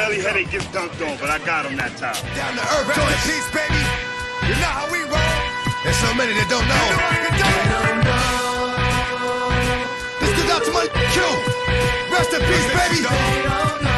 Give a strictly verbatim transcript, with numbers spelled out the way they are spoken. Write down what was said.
Smiley headache gets dunked on, but I got him that time. Down to earth, join the peace, baby. You know how we roll. There's so many that don't know. This goes out to my Q. Rest in peace, baby.